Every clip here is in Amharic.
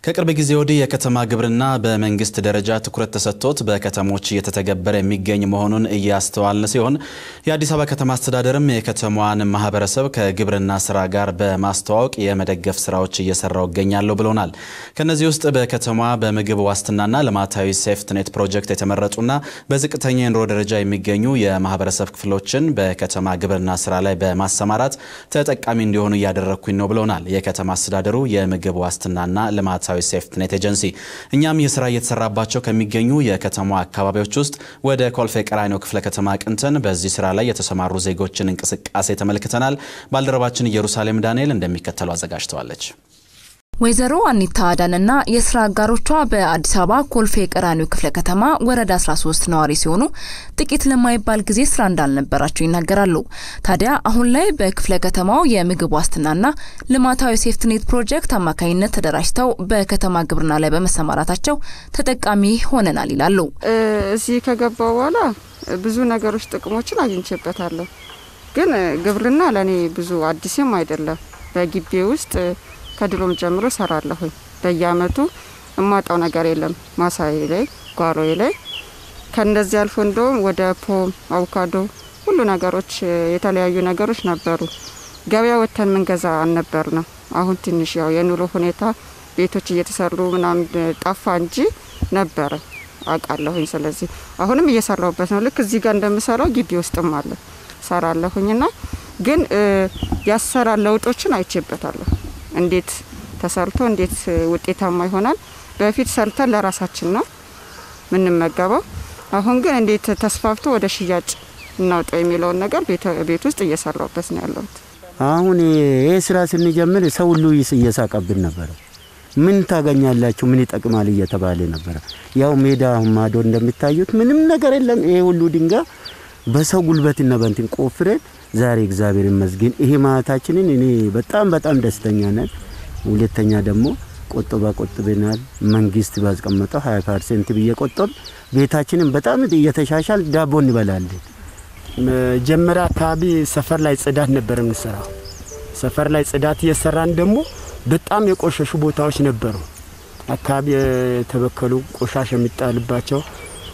ከቅርብ ጊዜ ወዲህ የከተማ ግብርና በመንግስት ደረጃ ትኩረት ተሰጥቶት በከተሞች እየተተገበረ የሚገኝ መሆኑን እያስተዋልን ሲሆን የአዲስ አበባ ከተማ አስተዳደርም የከተማዋን ማህበረሰብ ከግብርና ስራ ጋር በማስተዋወቅ የመደገፍ ስራዎች እየሰራው ይገኛሉ ብለውናል። ከነዚህ ውስጥ በከተማዋ በምግብ ዋስትናና ልማታዊ ሴፍትኔት ፕሮጀክት የተመረጡና በዝቅተኛ የኑሮ ደረጃ የሚገኙ የማህበረሰብ ክፍሎችን በከተማ ግብርና ስራ ላይ በማሰማራት ተጠቃሚ እንዲሆኑ እያደረኩኝ ነው ብለውናል። የከተማ አስተዳደሩ የምግብ ዋስትናና ልማታዊ ሴፍትኔት ኤጀንሲ እኛም የስራ እየተሰራባቸው ከሚገኙ የከተማ አካባቢዎች ውስጥ ወደ ኮልፌ ቀራኒዮ ክፍለ ከተማ ቅንተን በዚህ ስራ ላይ የተሰማሩ ዜጎችን እንቅስቃሴ ተመልክተናል። ባልደረባችን ኢየሩሳሌም ዳንኤል እንደሚከተለው አዘጋጅተዋለች። ወይዘሮ አኒታ አዳንና የስራ አጋሮቿ በአዲስ አበባ ኮልፌ ቀራኒዮ ክፍለ ከተማ ወረዳ 13 ነዋሪ ሲሆኑ ጥቂት ለማይባል ጊዜ ስራ እንዳልነበራቸው ይናገራሉ። ታዲያ አሁን ላይ በክፍለ ከተማው የምግብ ዋስትናና ልማታዊ ሴፍትኔት ፕሮጀክት አማካይነት ተደራጅተው በከተማ ግብርና ላይ በመሰማራታቸው ተጠቃሚ ሆነናል ይላሉ። እዚህ ከገባው በኋላ ብዙ ነገሮች ጥቅሞችን አግኝቼበታለሁ። ግን ግብርና ለኔ ብዙ አዲስም አይደለም። በግቢ ውስጥ ከድሮም ጀምሮ ሰራለሁ። በየአመቱ እማጣው ነገር የለም። ማሳዬ ላይ ጓሮዬ ላይ ከነዚህ አልፎ እንደውም ወደ ፖም፣ አቮካዶ ሁሉ ነገሮች የተለያዩ ነገሮች ነበሩ። ገበያ ወተን መንገዛ አልነበርንም። አሁን ትንሽ ያው የኑሮ ሁኔታ ቤቶች እየተሰሩ ምናምን ጠፋ እንጂ ነበር አቃለሁኝ። ስለዚህ አሁንም እየሰራሁበት ነው። ልክ እዚህ ጋር እንደምሰራው ግቢ ውስጥም አለ ሰራለሁኝና ግን ያሰራል ለውጦችን አይቼበታለሁ። እንዴት ተሰርቶ እንዴት ውጤታማ ይሆናል። በፊት ሰርተን ለራሳችን ነው ምንመገበው። አሁን ግን እንዴት ተስፋፍቶ ወደ ሽያጭ እናውጣው የሚለው ነገር ቤት ውስጥ እየሰራሁበት ነው ያለው። አሁን ይሄ ስራ ስንጀምር ሰው ሁሉ እየሳቀብን ነበር። ምን ታገኛላችሁ ምን ይጠቅማል እየተባለ ነበር። ያው ሜዳ ማዶ እንደምታዩት ምንም ነገር የለም። ይሄ ሁሉ ድንጋይ በሰው ጉልበትና በእንትን ቆፍረን ዛሬ እግዚአብሔር ይመስገን ይሄ ማታችንን እኔ በጣም ደስተኛ ነኝ። ሁለተኛ ደግሞ ቆጥበናል። መንግስት ባስቀመጠው 20% በየቆጠብ ቤታችንን በጣም እየተሻሻል ዳቦ እንበላለን። መጀመሪያ አካባቢ ሰፈር ላይ ጽዳት ነበር የምንሰራው። ሰፈር ላይ ጽዳት እየሰራን ደግሞ በጣም የቆሸሹ ቦታዎች ነበሩ። አካባቢ የተበከሉ ቆሻሻ የሚጣልባቸው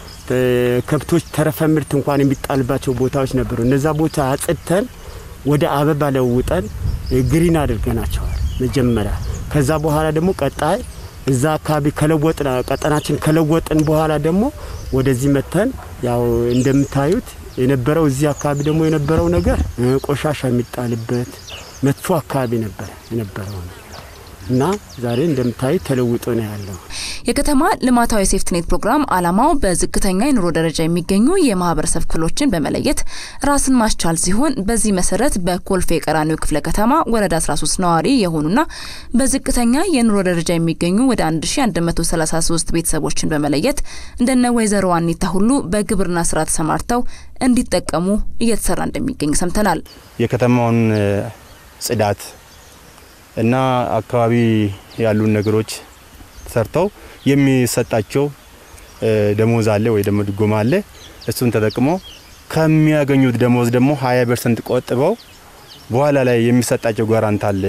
ከብቶች ተረፈ ምርት እንኳን የሚጣልባቸው ቦታዎች ነበሩ። እነዛ ቦታ አጽድተን ወደ አበባ ለውጠን ግሪን አድርገናቸዋል መጀመሪያ። ከዛ በኋላ ደግሞ ቀጣይ እዛ አካባቢ ከለወጥን ቀጠናችን ከለወጥን በኋላ ደግሞ ወደዚህ መተን ያው እንደምታዩት የነበረው እዚህ አካባቢ ደግሞ የነበረው ነገር ቆሻሻ የሚጣልበት መጥፎ አካባቢ ነበር የነበረው እና ዛሬ እንደምታይ ተለውጦ ነው ያለው። የከተማ ልማታዊ ሴፍትኔት ፕሮግራም አላማው በዝቅተኛ የኑሮ ደረጃ የሚገኙ የማህበረሰብ ክፍሎችን በመለየት ራስን ማስቻል ሲሆን በዚህ መሰረት በኮልፌ ቀራኒዮ ክፍለ ከተማ ወረዳ 13 ነዋሪ የሆኑና በዝቅተኛ የኑሮ ደረጃ የሚገኙ ወደ 1133 ቤተሰቦችን በመለየት እንደነ ወይዘሮ አኒታ ሁሉ በግብርና ስራ ተሰማርተው እንዲጠቀሙ እየተሰራ እንደሚገኝ ሰምተናል። የከተማውን ጽዳት እና አካባቢ ያሉ ነገሮች ሰርተው የሚሰጣቸው ደሞዝ አለ ወይ ደግሞ ድጎማ አለ። እሱን ተጠቅሞ ከሚያገኙት ደሞዝ ደግሞ 20% ቆጥበው በኋላ ላይ የሚሰጣቸው ጋራንት አለ።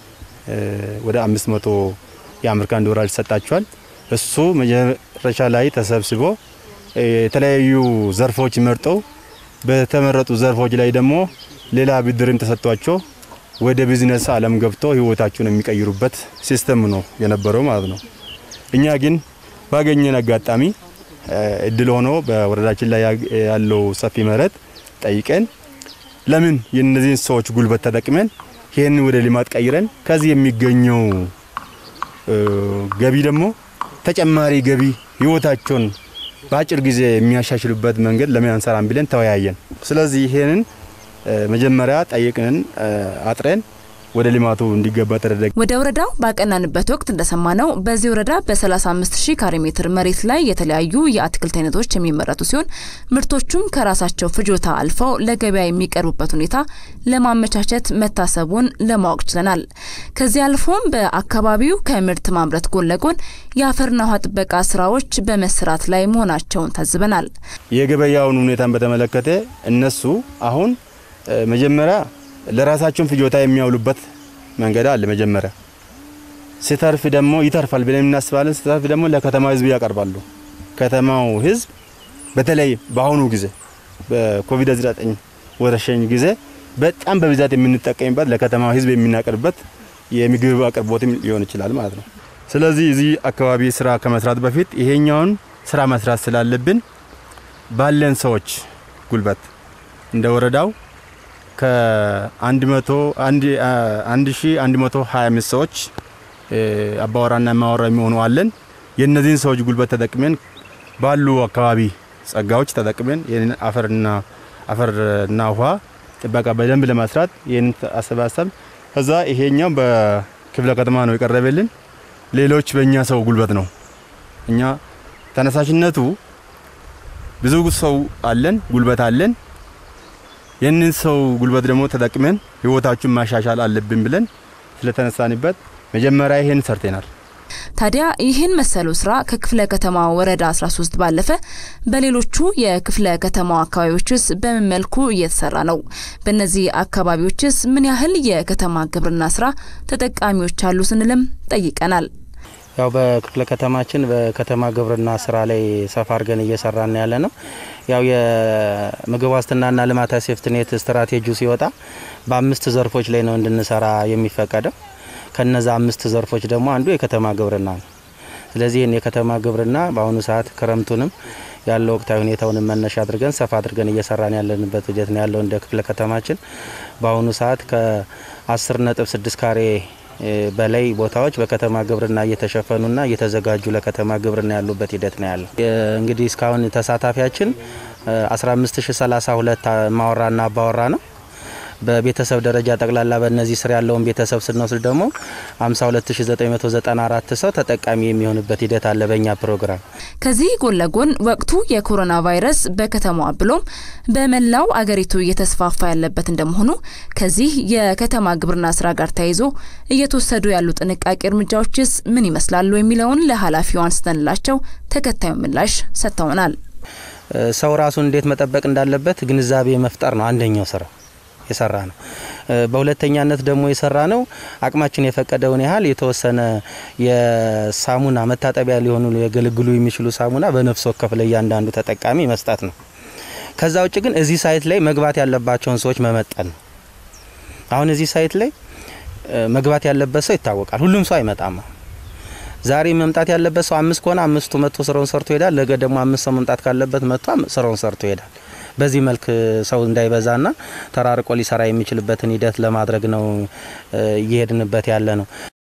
ወደ 500 የአሜሪካን ዶላር ይሰጣቸዋል። እሱ መጨረሻ ላይ ተሰብስቦ የተለያዩ ዘርፎች መርጠው በተመረጡ ዘርፎች ላይ ደግሞ ሌላ ብድርም ተሰጥቷቸው ወደ ቢዝነስ ዓለም ገብተው ህይወታቸውን የሚቀይሩበት ሲስተም ነው የነበረው ማለት ነው። እኛ ግን ባገኘን አጋጣሚ እድል ሆኖ በወረዳችን ላይ ያለው ሰፊ መሬት ጠይቀን ለምን የነዚህን ሰዎች ጉልበት ተጠቅመን ይሄን ወደ ልማት ቀይረን ከዚህ የሚገኘው ገቢ ደግሞ ተጨማሪ ገቢ ህይወታቸውን በአጭር ጊዜ የሚያሻሽሉበት መንገድ ለምን አንሰራም ብለን ተወያየን። ስለዚህ ይሄንን መጀመሪያ ጠይቀን አጥረን ወደ ልማቱ እንዲገባ ተደረገ። ወደ ወረዳው ባቀናንበት ወቅት እንደሰማነው በዚህ ወረዳ በ35000 ካሬ ሜትር መሬት ላይ የተለያዩ የአትክልት አይነቶች የሚመረቱ ሲሆን ምርቶቹም ከራሳቸው ፍጆታ አልፈው ለገበያ የሚቀርቡበት ሁኔታ ለማመቻቸት መታሰቡን ለማወቅ ችለናል። ከዚህ አልፎም በአካባቢው ከምርት ማምረት ጎን ለጎን የአፈርና ውሃ ጥበቃ ስራዎች በመስራት ላይ መሆናቸውን ታዝበናል። የገበያውን ሁኔታን በተመለከተ እነሱ አሁን መጀመሪያ ለራሳቸው ፍጆታ የሚያውሉበት መንገድ አለ። መጀመሪያ ሲተርፍ ደግሞ ይተርፋል ብለን እናስባለን። ሲተርፍ ደግሞ ለከተማው ህዝብ ያቀርባሉ። ከተማው ህዝብ በተለይ በአሁኑ ጊዜ በኮቪድ-19 ወረርሽኝ ጊዜ በጣም በብዛት የምንጠቀምበት ለከተማው ህዝብ የምናቀርብበት የምግብ አቅርቦትም ሊሆን ይችላል ማለት ነው። ስለዚህ እዚህ አካባቢ ስራ ከመስራት በፊት ይሄኛውን ስራ መስራት ስላለብን ባለን ሰዎች ጉልበት እንደ ወረዳው ከ1125 ሰዎች አባወራና ማወራ የሚሆኑ አለን። የነዚህን ሰዎች ጉልበት ተጠቅመን ባሉ አካባቢ ጸጋዎች ተጠቅመን የኔ አፈርና ውሃ ጥበቃ በደንብ ለማስራት ይሄን አሰባሰብ ከዛ ይሄኛው በክፍለ ከተማ ነው የቀረበልን። ሌሎች በእኛ ሰው ጉልበት ነው። እኛ ተነሳሽነቱ ብዙ ሰው አለን፣ ጉልበት አለን። የነን ሰው ጉልበት ደግሞ ተጠቅመን ህይወታችን ማሻሻል አለብን ብለን ስለተነሳንበት መጀመሪያ ይሄን ሰርተናል። ታዲያ ይህን መሰሉ ስራ ከክፍለ ከተማ ወረዳ 13 ባለፈ በሌሎቹ የክፍለ ከተማው አካባቢዎችስ በምን መልኩ እየተሰራ ነው? በእነዚህ አካባቢዎችስ ምን ያህል የከተማ ግብርና ስራ ተጠቃሚዎች አሉ ስንልም ጠይቀናል። ያው በክፍለ ከተማችን በከተማ ግብርና ስራ ላይ ሰፋ አድርገን እየሰራን ያለ ነው። ያው የምግብ ዋስትናና ልማታዊ ሴፍትኔት ስትራቴጂው ሲወጣ በአምስት ዘርፎች ላይ ነው እንድንሰራ የሚፈቀደው። ከነዛ አምስት ዘርፎች ደግሞ አንዱ የከተማ ግብርና ነው። ስለዚህ የከተማ ግብርና በአሁኑ ሰዓት ክረምቱንም ያለው ወቅታዊ ሁኔታውን መነሻ አድርገን ሰፋ አድርገን እየሰራን ያለንበት ሂደት ነው ያለው። እንደ ክፍለ ከተማችን በአሁኑ ሰዓት ከ10.6 ካሬ በላይ ቦታዎች በከተማ ግብርና እየተሸፈኑና እየተዘጋጁ ለከተማ ግብርና ያሉበት ሂደት ነው ያለው። እንግዲህ እስካሁን ተሳታፊያችን 15032 ማወራና አባወራ ነው። በቤተሰብ ደረጃ ጠቅላላ በእነዚህ ስር ያለውን ቤተሰብ ስንወስድ ደግሞ 52994 ሰው ተጠቃሚ የሚሆንበት ሂደት አለ በእኛ ፕሮግራም። ከዚህ ጎን ለጎን ወቅቱ የኮሮና ቫይረስ በከተማው ብሎም በመላው አገሪቱ እየተስፋፋ ያለበት እንደመሆኑ ከዚህ የከተማ ግብርና ስራ ጋር ተያይዞ እየተወሰዱ ያሉ ጥንቃቄ እርምጃዎችስ ምን ይመስላሉ የሚለውን ለኃላፊው አንስተንላቸው ተከታዩ ምላሽ ሰጥተውናል። ሰው ራሱን እንዴት መጠበቅ እንዳለበት ግንዛቤ መፍጠር ነው አንደኛው ስራ የሰራ ነው። በሁለተኛነት ደግሞ የሰራ ነው አቅማችን የፈቀደውን ያህል የተወሰነ የሳሙና መታጠቢያ ሊሆኑ የገልግሉ የሚችሉ ሳሙና በነፍስ ወከፍ ላይ ያንዳንዱ ተጠቃሚ መስጠት ነው። ከዛ ውጭ ግን እዚህ ሳይት ላይ መግባት ያለባቸውን ሰዎች መመጠን ነው። አሁን እዚህ ሳይት ላይ መግባት ያለበት ሰው ይታወቃል። ሁሉም ሰው አይመጣም። ዛሬ መምጣት ያለበት ሰው 5 ከሆነ 5ቱ መጥቶ ስራውን ሰርቶ ይሄዳል። ነገ ደግሞ 5 ሰው መምጣት ካለበት መጥቶ ስራውን ሰርቶ ይሄዳል። በዚህ መልክ ሰው እንዳይበዛና ተራርቆ ሊሰራ የሚችልበትን ሂደት ለማድረግ ነው እየሄድንበት ያለ ነው።